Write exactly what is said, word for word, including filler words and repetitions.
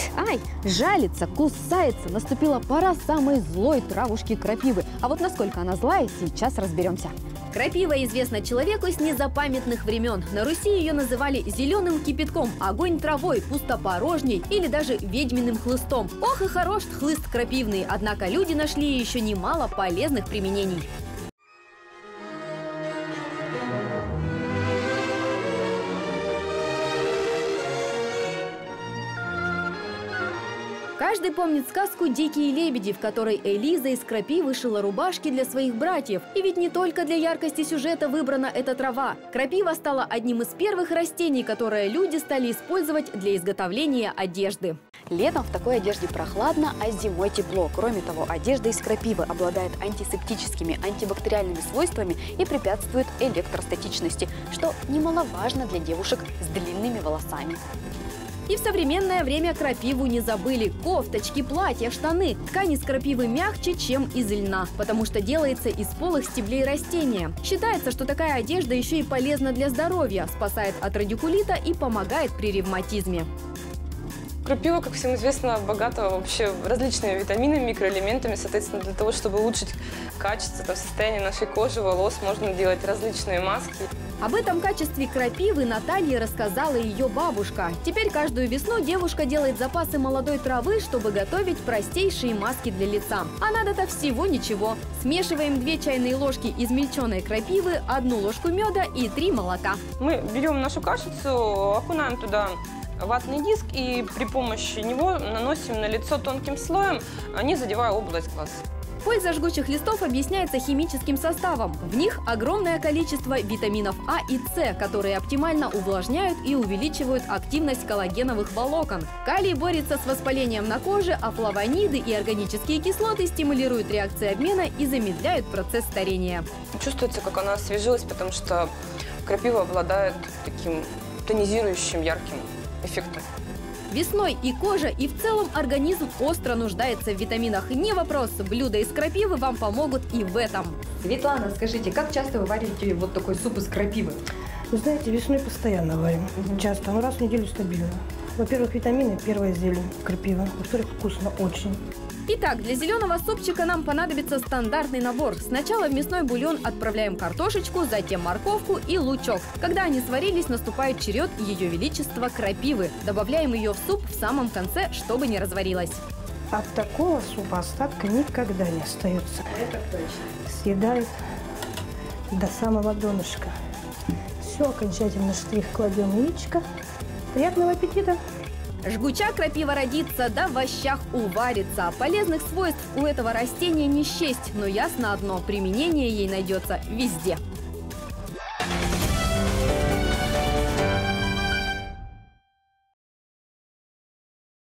Ай, жалится, кусается. Наступила пора самой злой травушки крапивы. А вот насколько она злая, сейчас разберемся. Крапива известна человеку с незапамятных времен. На Руси ее называли зеленым кипятком, огонь травой, пустопорожней или даже ведьминым хлыстом. Ох и хорош хлыст крапивный, однако люди нашли еще немало полезных применений. Каждый помнит сказку «Дикие лебеди», в которой Элиза из крапивы шила рубашки для своих братьев. И ведь не только для яркости сюжета выбрана эта трава. Крапива стала одним из первых растений, которое люди стали использовать для изготовления одежды. Летом в такой одежде прохладно, а зимой тепло. Кроме того, одежда из крапивы обладает антисептическими, антибактериальными свойствами и препятствует электростатичности, что немаловажно для девушек с длинными волосами. И в современное время крапиву не забыли. Кофточки, платья, штаны. Ткань из крапивы мягче, чем из льна, потому что делается из полых стеблей растения. Считается, что такая одежда еще и полезна для здоровья, спасает от радикулита и помогает при ревматизме. Крапива, как всем известно, богата вообще различными витаминами, микроэлементами. Соответственно, для того, чтобы улучшить качество, там, состояние нашей кожи, волос, можно делать различные маски. Об этом качестве крапивы Наталье рассказала ее бабушка. Теперь каждую весну девушка делает запасы молодой травы, чтобы готовить простейшие маски для лица. А надо-то всего ничего. Смешиваем две чайные ложки измельченной крапивы, одну ложку меда и три молока. Мы берем нашу кашицу, окунаем туда ватный диск и при помощи него наносим на лицо тонким слоем, не задевая область глаз. Польза жгучих листов объясняется химическим составом. В них огромное количество витаминов А и С, которые оптимально увлажняют и увеличивают активность коллагеновых волокон. Калий борется с воспалением на коже, а флавониды и органические кислоты стимулируют реакции обмена и замедляют процесс старения. Чувствуется, как она освежилась, потому что крапива обладает таким тонизирующим ярким эффектом. Весной и кожа, и в целом организм остро нуждается в витаминах. Не вопрос, блюда из крапивы вам помогут и в этом. Светлана, скажите, как часто вы варите вот такой суп из крапивы? Вы знаете, весной постоянно варим. Угу. Часто, но раз в неделю стабильно. Во-первых, витамины, первая зелень, крапива. Во-вторых, вкусно очень. Итак, для зеленого супчика нам понадобится стандартный набор. Сначала в мясной бульон отправляем картошечку, затем морковку и лучок. Когда они сварились, наступает черед Ее Величества крапивы. Добавляем ее в суп в самом конце, чтобы не разварилась. От такого супа остатка никогда не остается. Это точно. Съедает до самого донышка. Все, окончательно штрих кладем яичко. Приятного аппетита! Жгуча крапива родится, да в овощах уварится. Полезных свойств у этого растения не счесть, но ясно одно – применение ей найдется везде.